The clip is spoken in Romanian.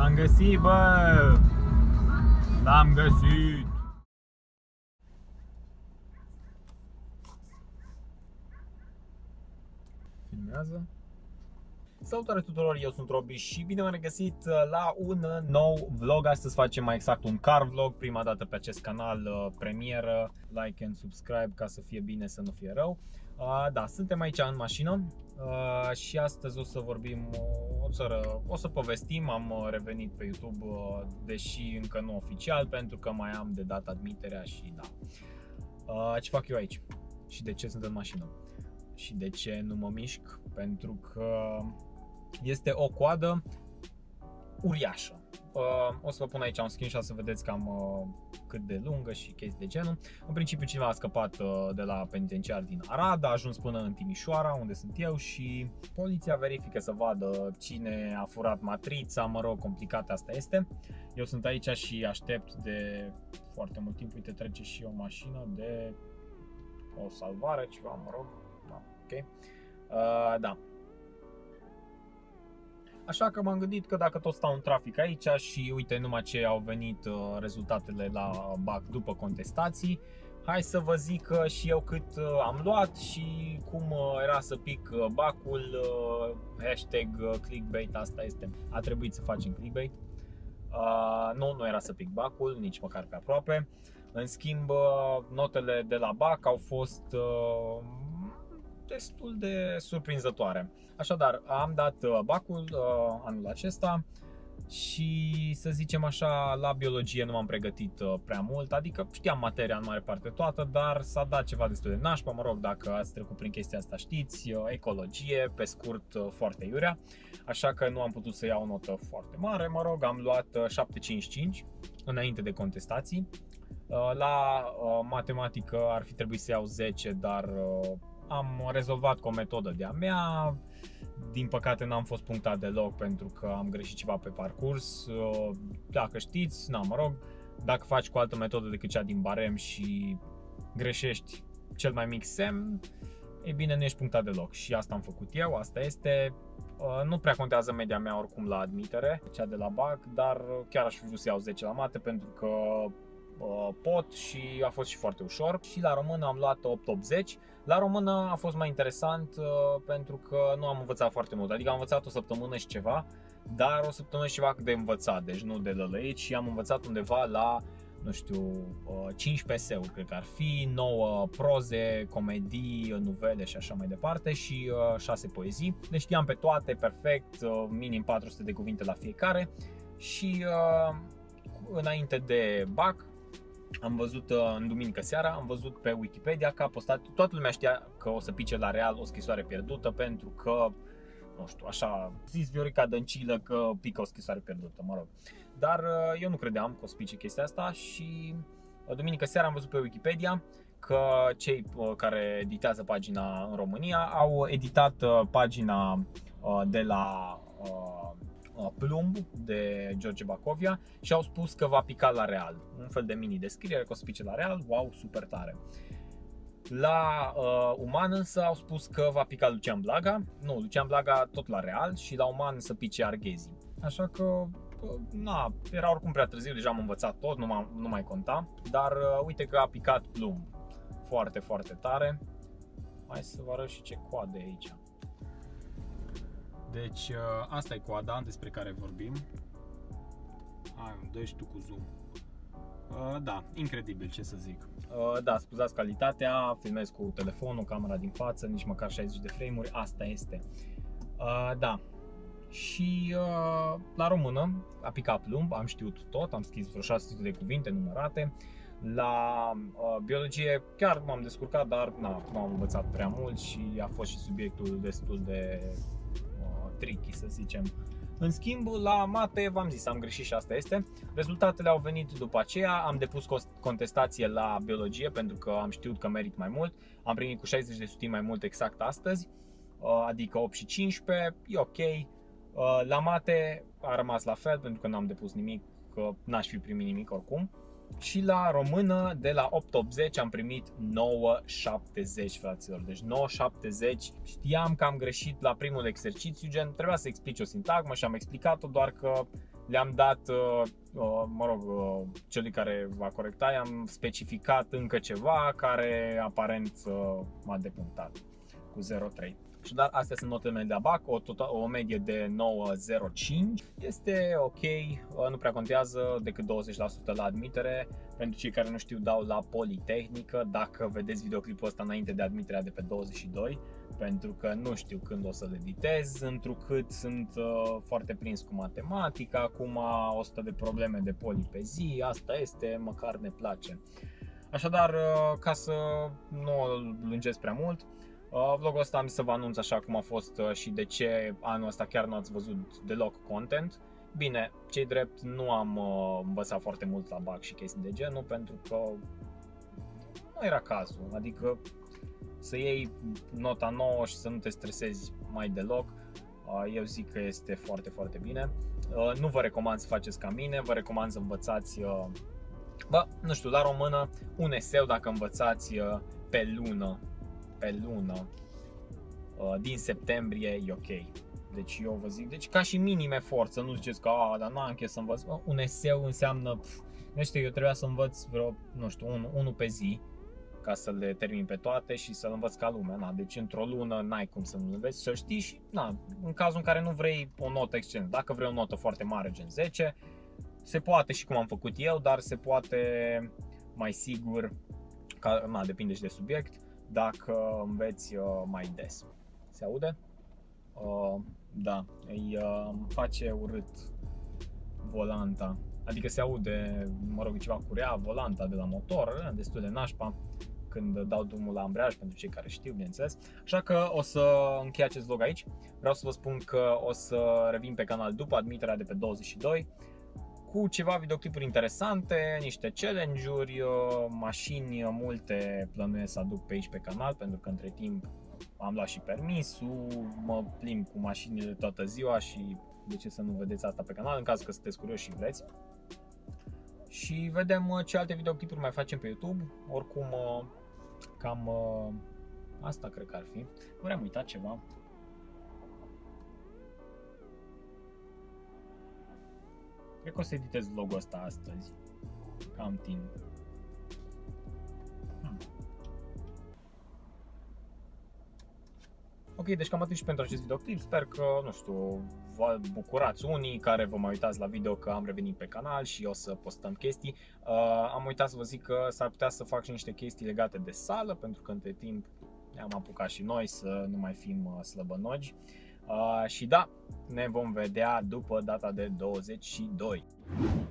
L-am găsit, bă! L-am găsit! Filmează. Salutare tuturor, eu sunt Robi și bine v-am regăsit la un nou vlog. Astăzi facem mai exact un car vlog, prima dată pe acest canal, premieră, like and subscribe ca să fie bine, să nu fie rău. Da, suntem aici în mașină și astăzi o să vorbim, o să povestim. Am revenit pe YouTube, deși încă nu oficial, pentru că mai am de dat admiterea și da. Ce fac eu aici? Și de ce sunt în mașină? Și de ce nu mă mișc? Pentru că este o coadă uriașă. O să vă pun aici un screenshot să vedeți cam cât de lungă și chestii de genul. În principiu cineva a scăpat de la penitenciar din Arad, a ajuns până în Timișoara, unde sunt eu, și poliția verifică să vadă cine a furat matrița, mă rog, complicat asta este. Eu sunt aici și aștept de foarte mult timp. Uite, trece și o mașină de o salvare, ceva, mă rog. Da, ok. Da. Așa că m-am gândit că dacă tot stau în trafic aici și uite numai ce au venit rezultatele la BAC după contestații, hai să vă zic și eu cât am luat și cum era să pic BAC-ul. Hashtag clickbait, asta este. A trebuit să facem clickbait. Nu era să pic BAC-ul, nici măcar pe aproape. În schimb, notele de la BAC au fost destul de surprinzătoare. Așadar, am dat BAC-ul anul acesta și, să zicem așa, la biologie nu m-am pregătit prea mult, adică știam materia în mare parte toată, dar s-a dat ceva destul de nașpa, mă rog, dacă ați trecut prin chestia asta știți, ecologie, pe scurt, foarte iurea, așa că nu am putut să iau o notă foarte mare, mă rog, am luat 7,55 înainte de contestații. La matematică ar fi trebuit să iau 10, dar am rezolvat cu o metodă de-a mea. Din păcate n-am fost punctat deloc pentru că am greșit ceva pe parcurs. Dacă știți, mă rog, dacă faci cu altă metodă decât cea din barem și greșești cel mai mic semn, e bine, nu ești punctat deloc. Și asta am făcut eu, asta este. Nu prea contează media mea oricum la admitere, cea de la BAC, dar chiar aș fi vrut să iau 10 la mate pentru că pot și a fost și foarte ușor. Și la română am luat 8,80. La română a fost mai interesant pentru că nu am învățat foarte mult, adică am învățat o săptămână și ceva, dar o săptămână și ceva de învățat, deci nu de lălăit, și am învățat undeva la, nu știu, 15 eseuri, cred că ar fi, 9 proze, comedii, nuvele și așa mai departe și 6 poezii. Le știam pe toate perfect, minim 400 de cuvinte la fiecare. Și înainte de BAC am văzut, în duminică seara, am văzut pe Wikipedia că a postat, toată lumea știa că o să pice la Real o scrisoare pierdută pentru că, nu știu, așa zis Viorica Dăncilă că pică o scrisoare pierdută, mă rog. Dar eu nu credeam că o să pice chestia asta și duminică seara am văzut pe Wikipedia că cei care editează pagina în România au editat pagina de la Plumb de George Bacovia și au spus că va pica la Real. Un fel de mini descriere că o să pice la Real, wow, super tare. La Uman însă au spus că va pica Lucian Blaga. Nu, Lucian Blaga tot la Real și la Uman să pice Arghezi. Așa că, na, era oricum prea târziu, deja am învățat tot, nu mai conta. Dar uite că a picat Plumb. Foarte, foarte tare. Hai să vă arăt și ce coadă e aici. Deci asta e coada despre care vorbim. Hai, dă și tu cu zoom. Da, incredibil, ce să zic. Da, scuzați calitatea, filmez cu telefonul, camera din față, nici măcar 60 de frame-uri, asta este. Da. Și la română a picat Plumb, am știut tot, am scris vreo 600 de cuvinte numărate. La biologie chiar m-am descurcat, dar nu am învățat prea mult și a fost și subiectul destul de tricky, să zicem. În schimb, la mate, v-am zis, am greșit și asta este. Rezultatele au venit după aceea, am depus contestație la biologie pentru că am știut că merit mai mult. Am primit cu 60 de sutimi mai mult exact astăzi, adică 8 și 15, e ok. La mate a rămas la fel pentru că n-am depus nimic, că n-aș fi primit nimic oricum. Și la română, de la 8,80 am primit 9,70, fraților. Deci 9,70. Știam că am greșit la primul exercițiu, gen trebuia să explici o sintagmă și am explicat-o, doar că le-am dat, mă rog, celui care va corecta, i-am specificat încă ceva care aparent m-a depunctat cu 0,3. Așadar, astea sunt notele mele de ABAC, o medie de 9,05. Este ok, nu prea contează, decât 20% la admitere. Pentru cei care nu știu, dau la Politehnică, dacă vedeți videoclipul ăsta înainte de admiterea de pe 22, pentru că nu știu când o să-l editez, întrucât sunt foarte prins cu matematica, acum 100 de probleme de poli pe zi, asta este, măcar ne place. Așadar, ca să nu îl lungesc prea mult, vlogul ăsta am să vă anunț așa cum a fost și de ce anul ăsta chiar nu ați văzut deloc content. Bine, cei drept, nu am învățat foarte mult la BAC și chestii de genul, pentru că nu era cazul, adică să iei nota 9 și să nu te stresezi mai deloc, eu zic că este foarte, foarte bine. Nu vă recomand să faceți ca mine, vă recomand să învățați, nu știu, la română, un eseu dacă învățați pe lună, din septembrie e ok. Deci eu vă zic, deci ca și minim efort, să nu ziceți că dar nu am chef să învăț. Un eseu înseamnă, nu știu, eu trebuia să învăț vreo, nu știu, unul pe zi ca să le termin pe toate și să-l învăț ca lumea. Deci într-o lună n-ai cum să nu înveți, să știi și în cazul în care nu vrei o notă excelentă. Dacă vrei o notă foarte mare, gen 10, se poate și cum am făcut eu, dar se poate mai sigur, depinde și de subiect, dacă înveți mai des. Se aude? Da, îi face urât volanta. Adică se aude, mă rog, ceva curea volanta de la motor, destul de nașpa când dau drumul la ambreiaj, pentru cei care știu, bineînțeles. Așa că o să închei acest vlog aici. Vreau să vă spun că o să revin pe canal după admiterea de pe 22 cu ceva videoclipuri interesante, niște challenge-uri, mașini multe plănuiesc să aduc pe aici pe canal, pentru că între timp am luat și permisul, mă plimb cu mașinile toată ziua și de ce să nu vedeți asta pe canal, în caz că sunteți curioși și vreți. Și vedem ce alte videoclipuri mai facem pe YouTube. Oricum, cam asta cred că ar fi. Nu am uitat ceva. Cred că o să editez vlogul ăsta astăzi, că am timp. Ok, deci cam atât și pentru acest videoclip. Sper că, nu știu, vă bucurați unii care vă mai uitați la video că am revenit pe canal și o să postăm chestii. Am uitat să vă zic că s-ar putea să fac și niște chestii legate de sală, pentru că între timp ne-am apucat și noi să nu mai fim slăbănogi. Și da, ne vom vedea după data de 22.